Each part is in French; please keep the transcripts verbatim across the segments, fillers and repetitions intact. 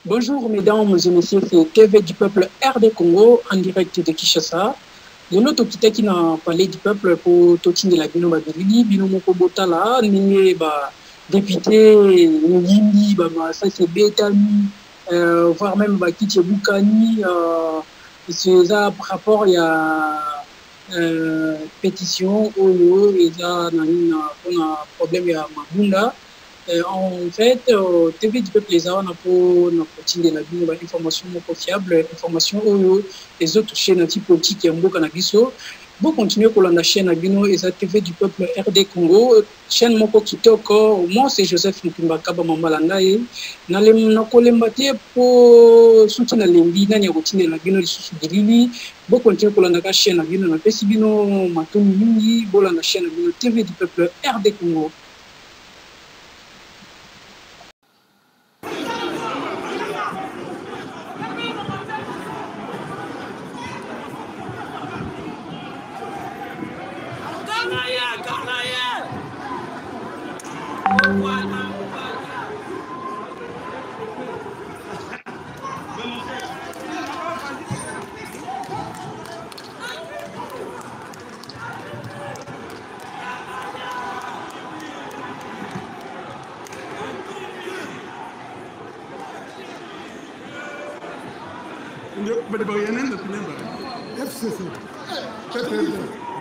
Bonjour mesdames et messieurs, c'est T V du peuple R D Congo en direct de Kinshasa. Nous avons quitté qui n'a parlé du peuple pour Totine de la Bino Babili, Bino Mokobota là, Nini ba député, Nini ba ça c'est Betani, voire même ba Kitche Boukani, c'est ça par rapport il y a pétition Oyo et ça nani na kuna problème ya Mabunda. Euh, en fait, euh, T V du peuple les a on a pour notre quotidien la vie, information fiable, information où les autres chaînes anti-politiques et mbo canabiso. Vous continuez pour la chaîne Abino et la T V du peuple R D Congo, chaîne moko kitoko. Moi c'est Joseph Mkimbakaba Mamalangae. Na le na kolembate pour soutenir l'embi na nya quotidien la bino lisusu dilili. Vous continuez pour la chaîne Abino na pesi bino matoni mingi, bola na chaîne Abino T V du peuple R D Congo. But by an end of the number. That's it. That's it.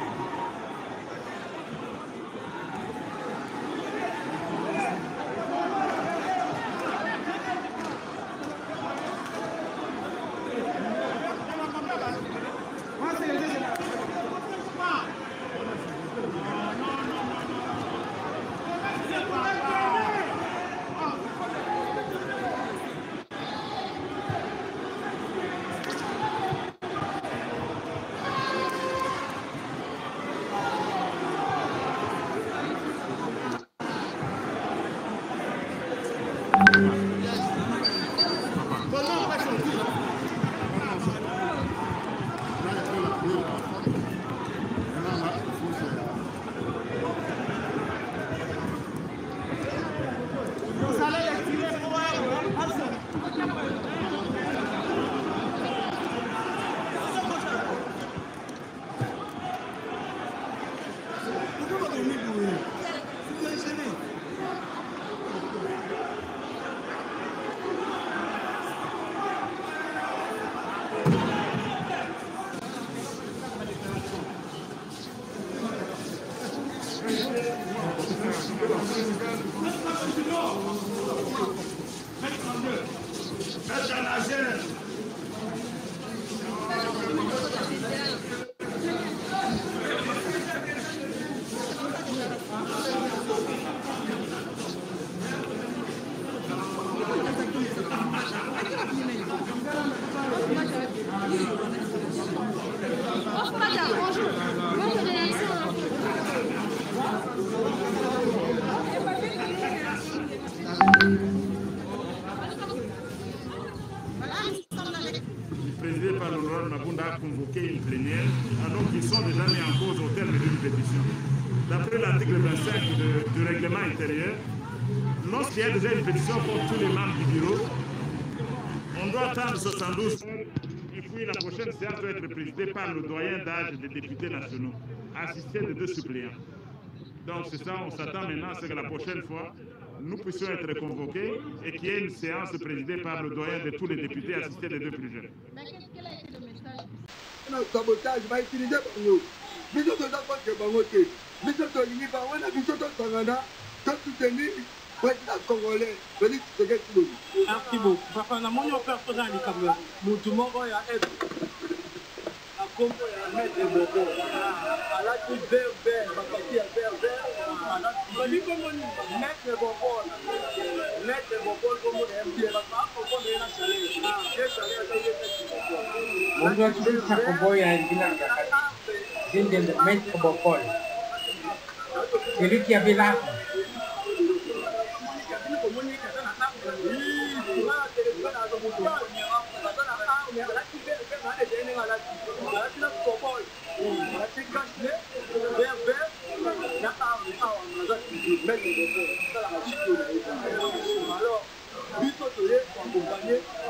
Présidé par l'honorable Mabunda a convoqué une plénière alors qu'ils sont déjà mis en cause au terme d'une pétition. D'après l'article vingt-cinq de, du règlement intérieur, lorsqu'il y a déjà une pétition pour tous les membres du bureau, on doit attendre soixante-douze heures et puis la prochaine séance doit être présidée par le doyen d'âge des députés nationaux, assisté de deux suppléants. Donc c'est ça, on s'attend maintenant à ce que la prochaine fois, nous puissions être convoqués et qu'il y ait une séance présidée par le doyen de tous les députés assistés des deux plus jeunes. Mais quel a été le message? Le sabotage va utiliser par nous. Nous sommes dans le Bangoté. Nous sommes dans l'Union Bangoana, nous sommes dans le Canada, nous sommes soutenus par les Congolais. Merci beaucoup. Papa, na monyo personnel ni kamwe. Mutu moko ya aide. Na kombo ya maître Bobo. Ala ti vert vert, bakati ya vert vert. Ala ti kombo ni maître Bobo. Maître Bobo kombo ya M D. Papa kombo na salé. Je salé ya maître Bobo. Mon doit tu sa kombo ya ngina ngaka. Dinde de maître Bobo. C'est lui qui avait l'arme. Alors,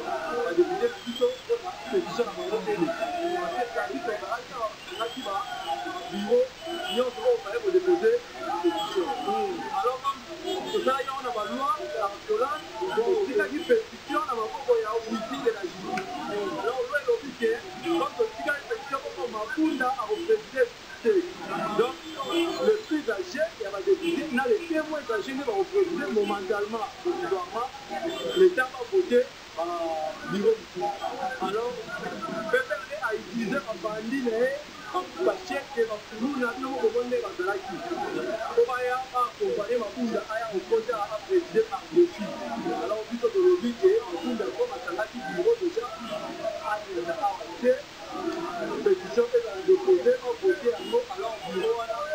bureau, nous avons déposé la pétition. Alors, comme ça, on a la loi, la violence, si tu as une pétition, on a un outil de la justice. Alors, on est obligé, donc, si tu as une pétition, on a un représenter. Donc, le plus âgé, il y a des députés, les témoins âgés ne vont représenter momentairement, provisoirement, l'État va voter par le bureau du tour. Alors, peut-être à utiliser un bandit, parce que nous n'avons pas besoin de la qui. On va y accompagner ma poule à un côté à présider par le fil. Alors, vu que le but est en tout d'accord, à la qui bureau déjà, à la pétition est dans le côté, on voté à nous, alors bureau à la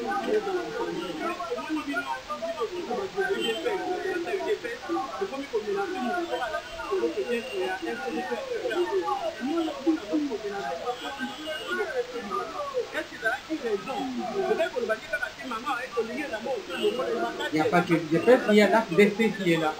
il n'y a pas que de fait, il y a l'A F D C qui est là.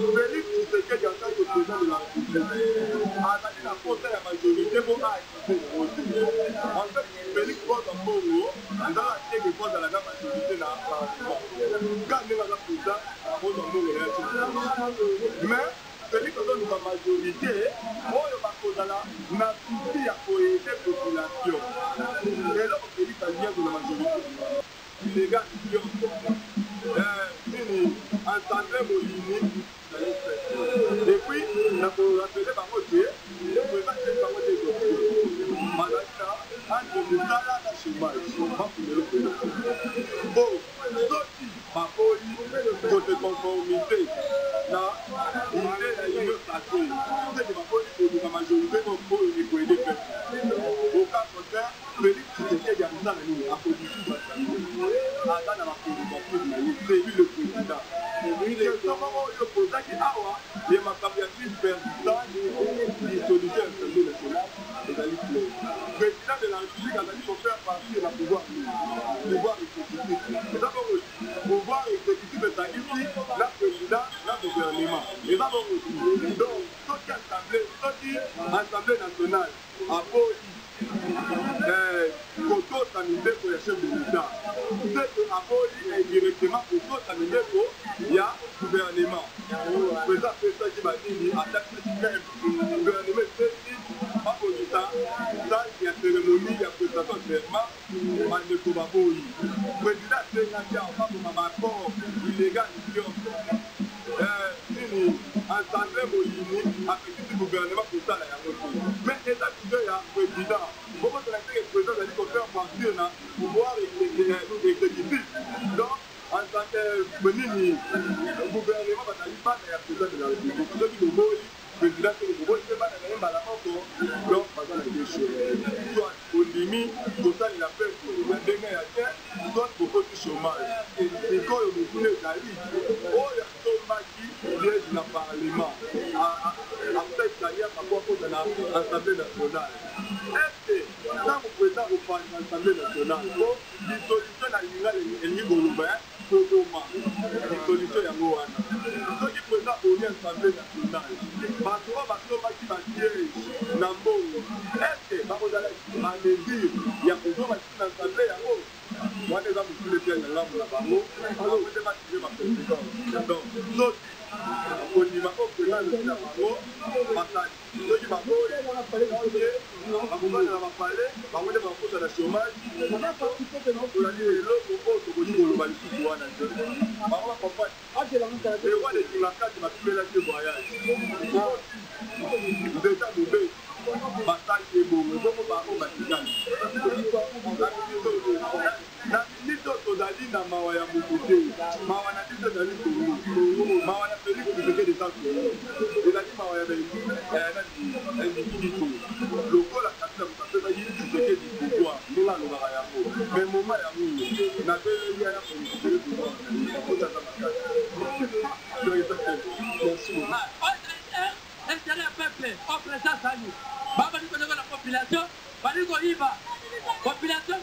Félix Tshisekedi en tant que président de la République a dit la faute à la majorité pour en fait, Félix vote en Congo, dans la tête de vote à la majorité dans le Parlement. Quand il va président, il vote en Congo. Mais Félix dans la majorité, il va causer la souci à aider la population. Et là, Félix a bien de la majorité. Les gars, en santé Molini, et puis, on a rappelé par côté, le président de la République, Malaka, entre le salaire de chômage, bon, sorti, ma folie, côté conformité, là, il est à une station, c'est que ma folie, pour la majorité, on peut y aider. Au cas contraire, Félix Tshisekedi a besoin de nous, à position de la dans la présidence, c'est lui le président. Il est vraiment le président qui a il m'a candidature président de dissolution de l'Assemblée nationale et d'aller plus. Le président de la République a dit qu'il faut faire partie de la pouvoir exécutif. Et d'abord aussi, pouvoir exécutif est ici, la présidence, la gouvernement. Et d'abord aussi, donc, toute assemblée, toute assemblée nationale a beau koto sanité pour les chefs de l'État. C'est que Aboli est directement koto sanité pour il y a gouvernement. Le président Félix Tshisekedi a attaqué le gouvernement ceci, pas pour l'État. Ça, il y a cérémonie, il y a présentation de serment, Mande Kobaboli. Le président Tshisekedi a pas pour un accord illégal ici en France. En santé Molini a fait du gouvernement pour ça. Mais l'État qui veut un président. Pourquoi le président a dit qu'on fait partie d'un pouvoir exécutif. Donc, en tant que Molini, le gouvernement va aller pas à la présidence de la République. Ceux qui le voient, le président de la République, c'est pas la même balance. Donc, par exemple, la question. Soit au limite, tout ça, il a fait pour le dernier à terre, soit pour le chômage. Et quand le voulait d'aller, oh, il y a chômage qui est dans le Parlement. Après, il y a un rapport de l'Assemblée nationale. Est-ce que, quand vous président au l'Assemblée nationale, dissolution à l'Union Kodoma, dissolution à Moana. Ceux qui présentent au l'Assemblée nationale, parce que va siège dans le monde. Est-ce que, vous allez dire, il y a besoin de l'Assemblée à Moana. Moi, les hommes qui le tiennent là, vous l'avez alors vous devez attirer ma présidence. Donc, l'autre, au niveau de la Maro, Massage. Ceux qui m'ont dit, on a parlé dans le pied, on va parler, on va parler de la chômage, on a participé de notre année, l'autre, au niveau de la Malice, on a dit, on va comprendre. Et moi, les Tulaka, qui m'a fait la voyage. Déjà, nous deux, Massage et bon, nous avons parlé de la na minito tozali na mawa ya mokote mawa na biso ezali kongo mawa na Félix Tshisekedi eza kongo ezali mawa ya balikito lokola kasi na moto apesaki Tshisekedi pouvoir ndenge alobaka yango mais moma yango nabeleli ya politique ozaza makasi intérêt peuple au présent sali baba liko ndeko la population baliko iba population.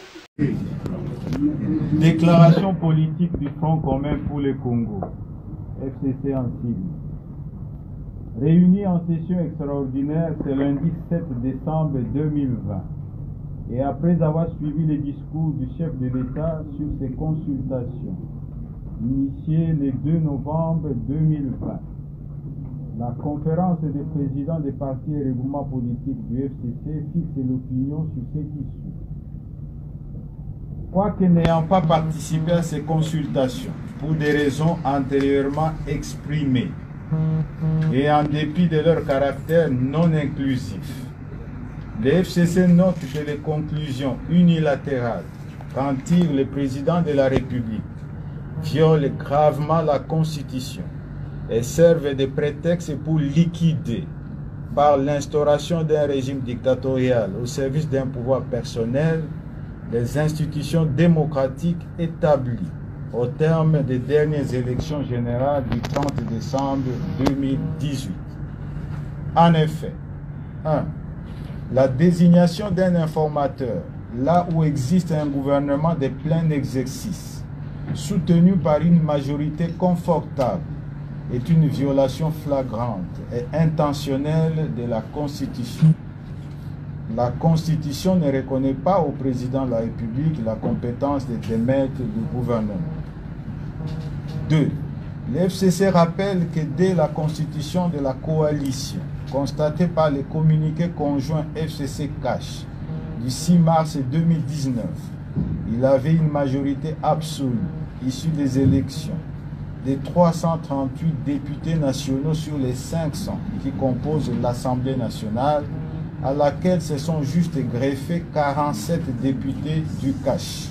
Déclaration politique du Front commun pour le Congo, F C C en sigle. Réunis en session extraordinaire ce lundi sept décembre deux mille vingt, et après avoir suivi les discours du chef de l'État sur ses consultations, initiées le deux novembre deux mille vingt, la conférence des présidents des partis et regroupements politiques du F C C fixe l'opinion sur ce qui suit. Quoique n'ayant pas participé à ces consultations, pour des raisons antérieurement exprimées, et en dépit de leur caractère non inclusif, le F C C note que les conclusions unilatérales qu'en tire le président de la République violent gravement la Constitution et servent de prétexte pour liquider, par l'instauration d'un régime dictatorial au service d'un pouvoir personnel, les institutions démocratiques établies au terme des dernières élections générales du trente décembre deux mille dix-huit. En effet, un. La désignation d'un informateur là où existe un gouvernement de plein exercice, soutenu par une majorité confortable, est une violation flagrante et intentionnelle de la Constitution. La Constitution ne reconnaît pas au président de la République la compétence de démettre le gouvernement. deux. Le F C C rappelle que dès la constitution de la coalition, constatée par le communiqué conjoint F C C-Cash du six mars deux mille dix-neuf, il avait une majorité absolue issue des élections de trois cent trente-huit députés nationaux sur les cinq cents qui composent l'Assemblée nationale, à laquelle se sont juste greffés quarante-sept députés du Cash.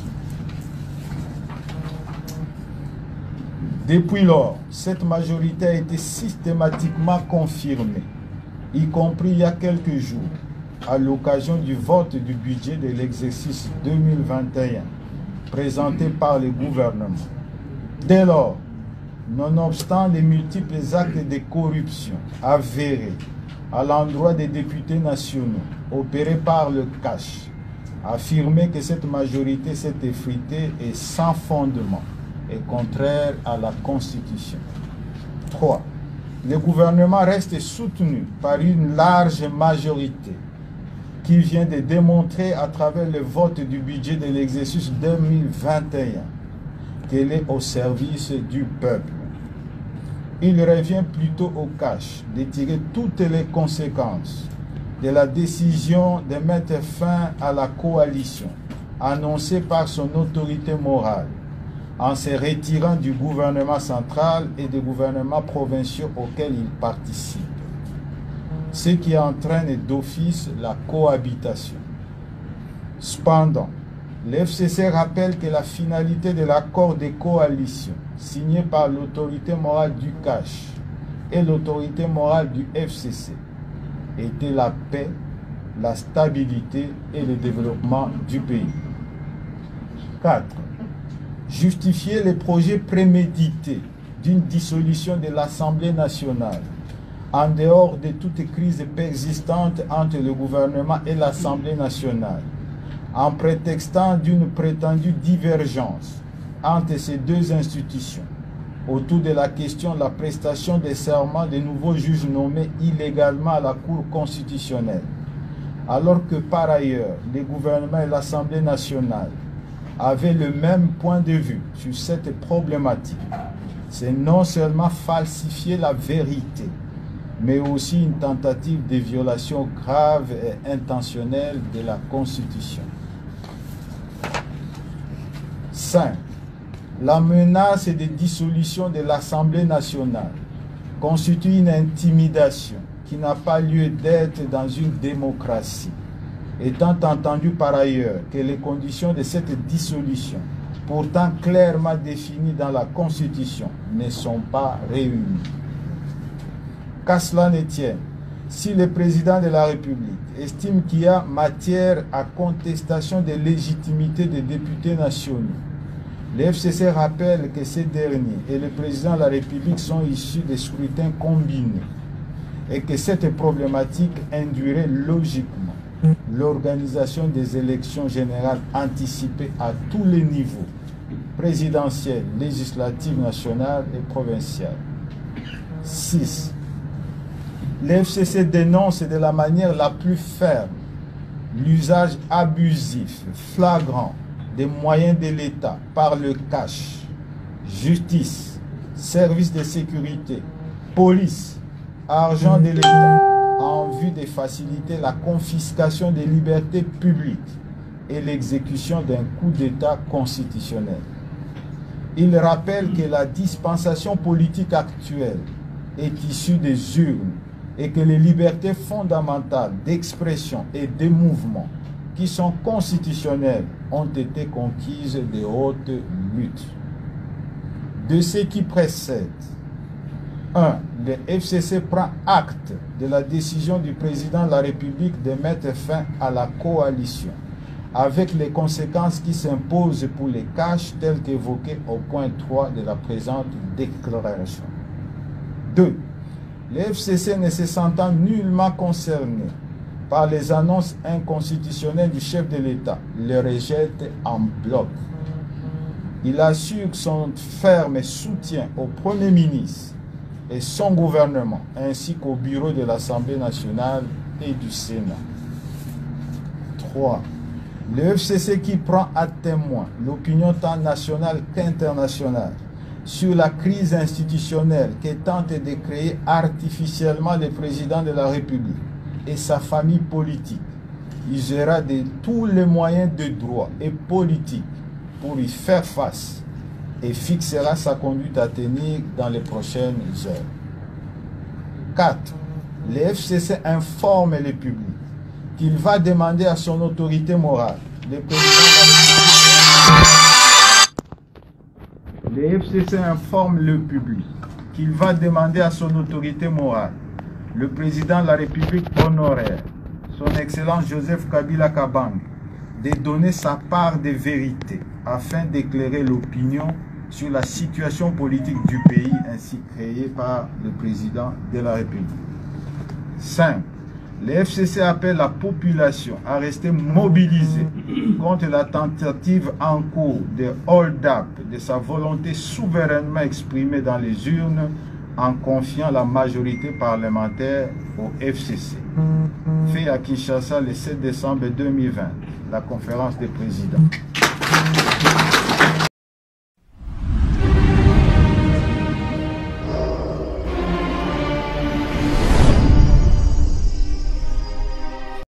Depuis lors, cette majorité a été systématiquement confirmée, y compris il y a quelques jours, à l'occasion du vote du budget de l'exercice deux mille vingt et un, présenté par le gouvernement. Dès lors, nonobstant les multiples actes de corruption avérés à l'endroit des députés nationaux opérés par le Cash, affirmer que cette majorité s'est effritée est sans fondement et contraire à la Constitution. trois. Le gouvernement reste soutenu par une large majorité qui vient de démontrer à travers le vote du budget de l'exercice deux mille vingt et un qu'elle est au service du peuple. Il revient plutôt au Cash de tirer toutes les conséquences de la décision de mettre fin à la coalition annoncée par son autorité morale en se retirant du gouvernement central et des gouvernements provinciaux auxquels il participe, ce qui entraîne d'office la cohabitation. Cependant, le F C C rappelle que la finalité de l'accord de coalition signé par l'autorité morale du Cash et l'autorité morale du F C C était la paix, la stabilité et le développement du pays. quatre. Justifier les projets prémédités d'une dissolution de l'Assemblée nationale en dehors de toute crise persistante entre le gouvernement et l'Assemblée nationale, en prétextant d'une prétendue divergence entre ces deux institutions autour de la question de la prestation des serments des nouveaux juges nommés illégalement à la Cour constitutionnelle, alors que par ailleurs, le gouvernement et l'Assemblée nationale avaient le même point de vue sur cette problématique. C'est non seulement falsifier la vérité, mais aussi une tentative de violation grave et intentionnelle de la Constitution. cinq. La menace de dissolution de l'Assemblée nationale constitue une intimidation qui n'a pas lieu d'être dans une démocratie, étant entendu par ailleurs que les conditions de cette dissolution, pourtant clairement définies dans la Constitution, ne sont pas réunies. Qu'à cela ne tienne, si le président de la République estime qu'il y a matière à contestation de légitimité des députés nationaux, le F C C rappelle que ces derniers et le président de la République sont issus des scrutins combinés et que cette problématique induirait logiquement l'organisation des élections générales anticipées à tous les niveaux, présidentielles, législatives, nationales et provinciales. six. Le F C C dénonce de la manière la plus ferme l'usage abusif, flagrant des moyens de l'État par le Cash, justice, services de sécurité, police, argent de l'État, en vue de faciliter la confiscation des libertés publiques et l'exécution d'un coup d'État constitutionnel. Il rappelle que la dispensation politique actuelle est issue des urnes et que les libertés fondamentales d'expression et de mouvement qui sont constitutionnelles ont été conquises de haute lutte. De ce qui précède, un. Le F C C prend acte de la décision du président de la République de mettre fin à la coalition, avec les conséquences qui s'imposent pour les Cash telles qu'évoquées au point trois de la présente déclaration. deux. Le F C C ne se sentant nullement concerné par les annonces inconstitutionnelles du chef de l'État, le rejette en bloc. Il assure son ferme soutien au Premier ministre et son gouvernement, ainsi qu'au bureau de l'Assemblée nationale et du Sénat. trois. Le F C C qui prend à témoin l'opinion tant nationale qu'internationale sur la crise institutionnelle qui tente de créer artificiellement le président de la République et sa famille politique, usera de tous les moyens de droit et politique pour y faire face et fixera sa conduite à tenir dans les prochaines heures. quatre. Le F C C informe le public qu'il va demander à son autorité morale, le président de la République. Le F C C informe le public qu'il va demander à son autorité morale, le président de la République honoraire, son Excellence Joseph Kabila Kabang, de donner sa part de vérité afin d'éclairer l'opinion sur la situation politique du pays ainsi créée par le président de la République. cinq. Le F C C appelle la population à rester mobilisée contre la tentative en cours de hold-up de sa volonté souverainement exprimée dans les urnes en confiant la majorité parlementaire au F C C. Fait à Kinshasa le sept décembre deux mille vingt, la conférence des présidents.